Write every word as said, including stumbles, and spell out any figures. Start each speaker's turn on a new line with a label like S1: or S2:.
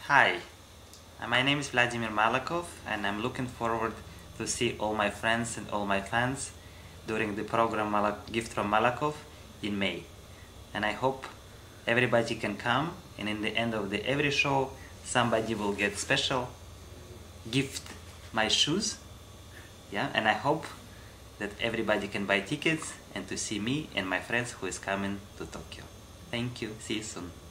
S1: Hi, uh, my name is Vladimir Malakov, and I'm looking forward to see all my friends and all my fans during the program Malak Gift from Malakov in May. And I hope everybody can come, and in the end of the every show somebody will get special gift, my shoes. Yeah, and I hope that everybody can buy tickets and to see me and my friends who is coming to Tokyo. Thank you. See you soon.